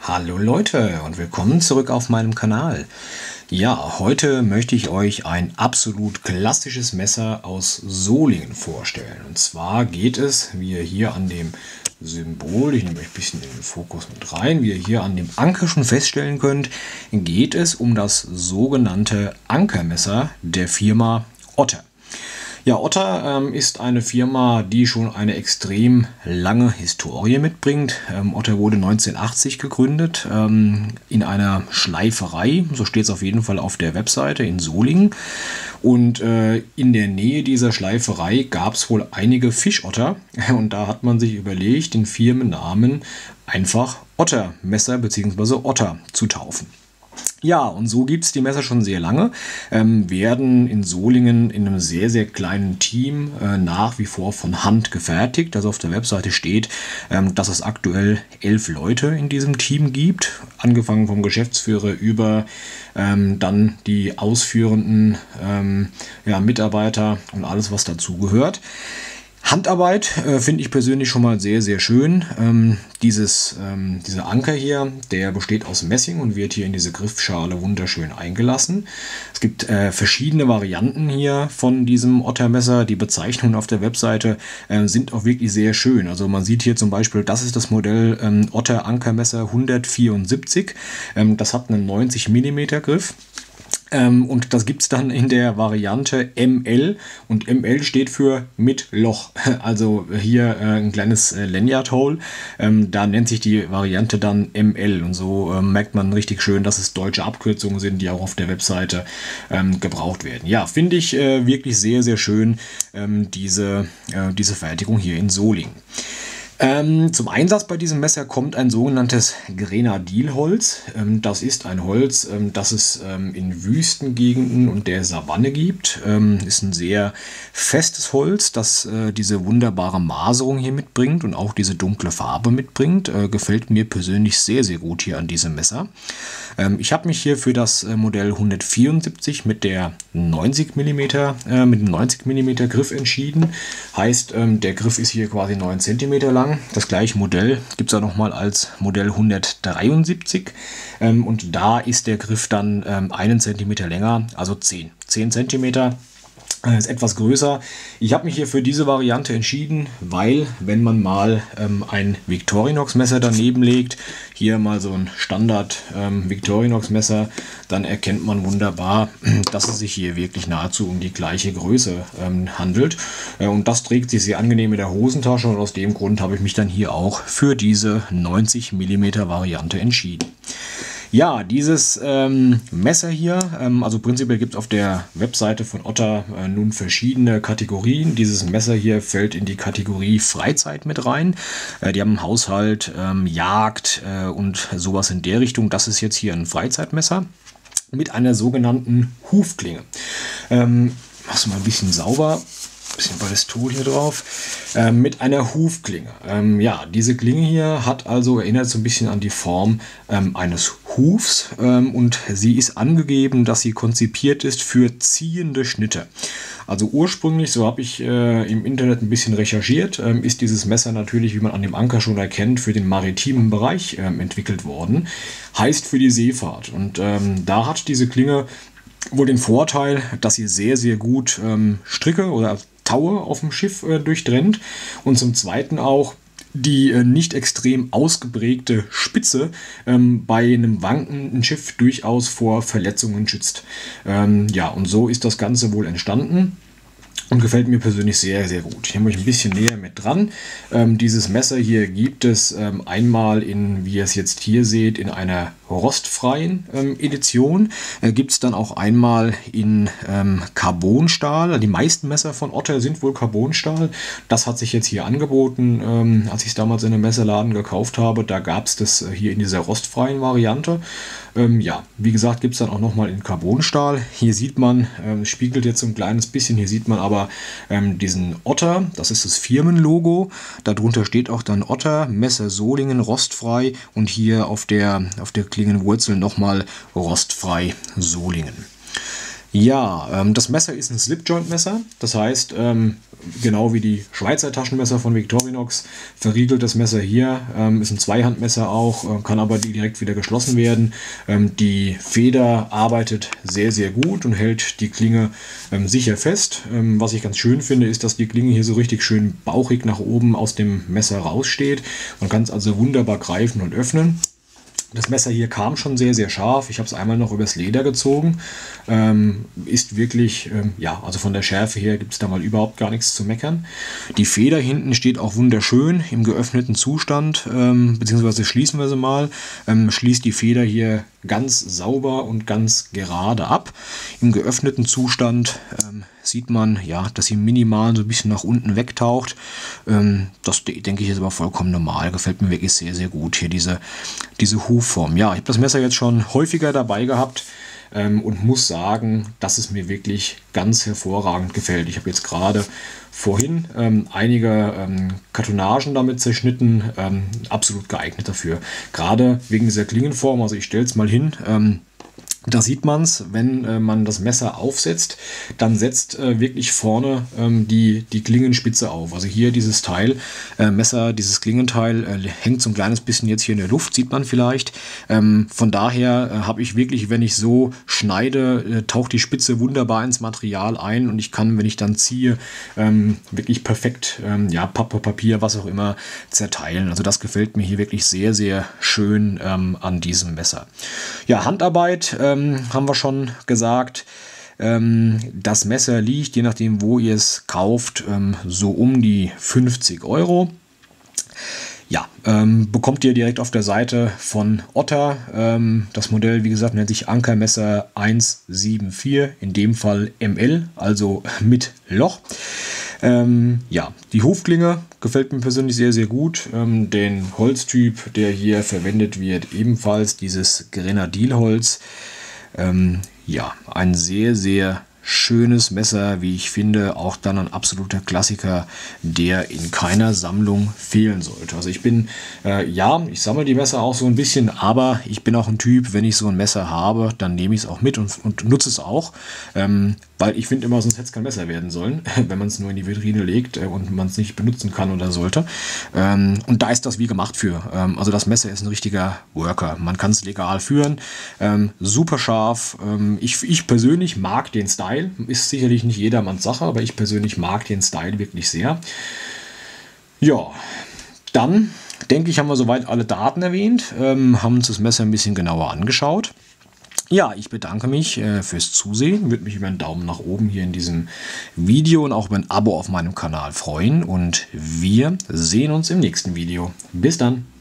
Hallo Leute und willkommen zurück auf meinem Kanal. Ja, heute möchte ich euch ein absolut klassisches Messer aus Solingen vorstellen. Und zwar geht es, wie ihr hier an dem Symbol, ich nehme euch ein bisschen in den Fokus mit rein, wie ihr hier an dem Anker schon feststellen könnt, geht es um das sogenannte Ankermesser der Firma Otter. Ja, Otter ist eine Firma, die schon eine extrem lange Historie mitbringt. Otter wurde 1980 gegründet in einer Schleiferei, so steht es auf jeden Fall auf der Webseite in Solingen. Und in der Nähe dieser Schleiferei gab es wohl einige Fischotter und da hat man sich überlegt, den Firmennamen einfach Ottermesser bzw. Otter zu taufen. Ja, und so gibt es die Messer schon sehr lange, werden in Solingen in einem sehr, sehr kleinen Team nach wie vor von Hand gefertigt. Also auf der Webseite steht, dass es aktuell 11 Leute in diesem Team gibt, angefangen vom Geschäftsführer über dann die ausführenden Mitarbeiter und alles, was dazugehört. Handarbeit finde ich persönlich schon mal sehr, sehr schön. Dieser Anker hier, der besteht aus Messing und wird hier in diese Griffschale wunderschön eingelassen. Es gibt verschiedene Varianten hier von diesem Ottermesser. Die Bezeichnungen auf der Webseite sind auch wirklich sehr schön. Also man sieht hier zum Beispiel, das ist das Modell Otter Ankermesser 174. Das hat einen 90 mm Griff. Und das gibt es dann in der Variante ML und ML steht für mit Loch, also hier ein kleines Lanyard-Hole, da nennt sich die Variante dann ML und so merkt man richtig schön, dass es deutsche Abkürzungen sind, die auch auf der Webseite gebraucht werden. Ja, finde ich wirklich sehr, sehr schön, diese Fertigung hier in Solingen. Zum Einsatz bei diesem Messer kommt ein sogenanntes Grenadilholz. Das ist ein Holz, das es in Wüstengegenden und der Savanne gibt. Ist ein sehr festes Holz, das diese wunderbare Maserung hier mitbringt und auch diese dunkle Farbe mitbringt. Gefällt mir persönlich sehr, sehr gut hier an diesem Messer. Ich habe mich hier für das Modell 174 mit der 90 mm, mit dem 90 mm Griff entschieden. Heißt, der Griff ist hier quasi 9 cm lang. Das gleiche Modell gibt es auch nochmal als Modell 173 und da ist der Griff dann 1 cm länger, also 10 cm. Ist etwas größer. Ich habe mich hier für diese Variante entschieden, weil wenn man mal ein Victorinox Messer daneben legt, hier mal so ein Standard Victorinox Messer, dann erkennt man wunderbar, dass es sich hier wirklich nahezu um die gleiche Größe handelt. Und das trägt sich sehr angenehm in der Hosentasche und aus dem Grund habe ich mich dann hier auch für diese 90 mm Variante entschieden. Ja, dieses Messer hier, also prinzipiell gibt es auf der Webseite von Otter nun verschiedene Kategorien. Dieses Messer hier fällt in die Kategorie Freizeit mit rein. Die haben Haushalt, Jagd und sowas in der Richtung. Das ist jetzt hier ein Freizeitmesser mit einer sogenannten Hufklinge. Mach's mal ein bisschen sauber. Bisschen Ballistol hier drauf, mit einer Hufklinge. Ja, diese Klinge hier erinnert so ein bisschen an die Form eines Hufs und sie ist angegeben, dass sie konzipiert ist für ziehende Schnitte. Also ursprünglich, so habe ich im Internet ein bisschen recherchiert, ist dieses Messer natürlich, wie man an dem Anker schon erkennt, für den maritimen Bereich entwickelt worden. Heißt für die Seefahrt. Und da hat diese Klinge wohl den Vorteil, dass sie sehr, sehr gut Stricke oder Taue auf dem Schiff durchtrennt und zum Zweiten auch die nicht extrem ausgeprägte Spitze bei einem wankenden Schiff durchaus vor Verletzungen schützt. Ja, und so ist das Ganze wohl entstanden. Und gefällt mir persönlich sehr, sehr gut. Ich nehme euch ein bisschen näher mit dran. Dieses Messer hier gibt es einmal wie ihr es jetzt hier seht, in einer rostfreien Edition. Gibt es dann auch einmal in Carbonstahl. Die meisten Messer von Otter sind wohl Carbonstahl. Das hat sich jetzt hier angeboten, als ich es damals in einem Messerladen gekauft habe. Da gab es das hier in dieser rostfreien Variante. Ja, wie gesagt, gibt es dann auch nochmal in Carbonstahl. Hier sieht man, spiegelt jetzt so ein kleines bisschen, hier sieht man aber diesen Otter, das ist das Firmenlogo. Darunter steht auch dann Otter, Messer Solingen, rostfrei und hier auf der Klingenwurzel nochmal rostfrei Solingen. Ja, das Messer ist ein Slip-Joint-Messer. Das heißt, genau wie die Schweizer Taschenmesser von Victorinox verriegelt das Messer hier. Ist ein Zweihandmesser auch, kann aber direkt wieder geschlossen werden. Die Feder arbeitet sehr, sehr gut und hält die Klinge sicher fest. Was ich ganz schön finde, ist, dass die Klinge hier so richtig schön bauchig nach oben aus dem Messer raussteht. Man kann es also wunderbar greifen und öffnen. Das Messer hier kam schon sehr, sehr scharf. Ich habe es einmal noch übers Leder gezogen. Ist wirklich, ja, also von der Schärfe her gibt es da mal überhaupt gar nichts zu meckern. Die Feder hinten steht auch wunderschön im geöffneten Zustand, beziehungsweise schließen wir sie mal. Schließt die Feder hier ganz sauber und ganz gerade ab. Im geöffneten Zustand sieht man, ja, dass sie minimal so ein bisschen nach unten wegtaucht. Das denke ich ist aber vollkommen normal. Gefällt mir wirklich sehr, sehr gut hier diese Hufform. Ja, ich habe das Messer jetzt schon häufiger dabei gehabt und muss sagen, dass es mir wirklich ganz hervorragend gefällt. Ich habe jetzt gerade vorhin einige Kartonagen damit zerschnitten, absolut geeignet dafür. Gerade wegen dieser Klingenform, also ich stelle es mal hin. Da sieht man es, wenn man das Messer aufsetzt, dann setzt wirklich vorne die Klingenspitze auf. Also hier dieses Teil, Messer, dieses Klingenteil hängt so ein kleines bisschen jetzt hier in der Luft, sieht man vielleicht. Von daher habe ich wirklich, wenn ich so schneide, taucht die Spitze wunderbar ins Material ein und ich kann, wenn ich dann ziehe, wirklich perfekt, ja, Papier, was auch immer, zerteilen. Also das gefällt mir hier wirklich sehr, sehr schön an diesem Messer. Ja, Handarbeit haben wir schon gesagt. Das Messer liegt, je nachdem wo ihr es kauft, so um die 50 Euro. Ja, bekommt ihr direkt auf der Seite von Otter. Das Modell, wie gesagt, nennt sich Ankermesser 174, in dem Fall ML, also mit Loch. Ja, die Hufklinge gefällt mir persönlich sehr, sehr gut. Den Holztyp, der hier verwendet wird, ebenfalls dieses Grenadilholz. Ja, ein sehr, sehr schönes Messer, wie ich finde, auch dann ein absoluter Klassiker, der in keiner Sammlung fehlen sollte. Also ich bin, ja, ich sammle die Messer auch so ein bisschen, aber ich bin auch ein Typ, wenn ich so ein Messer habe, dann nehme ich es auch mit und nutze es auch, weil ich finde immer, sonst hätte es kein Messer werden sollen, wenn man es nur in die Vitrine legt und man es nicht benutzen kann oder sollte. Und da ist das wie gemacht für. Also das Messer ist ein richtiger Worker. Man kann es legal führen, super scharf. Ich persönlich mag den Style. Ist sicherlich nicht jedermanns Sache, aber ich persönlich mag den Style wirklich sehr. Ja, dann denke ich, haben wir soweit alle Daten erwähnt, haben uns das Messer ein bisschen genauer angeschaut. Ja, ich bedanke mich fürs Zusehen, würde mich über einen Daumen nach oben hier in diesem Video und auch über ein Abo auf meinem Kanal freuen und wir sehen uns im nächsten Video. Bis dann!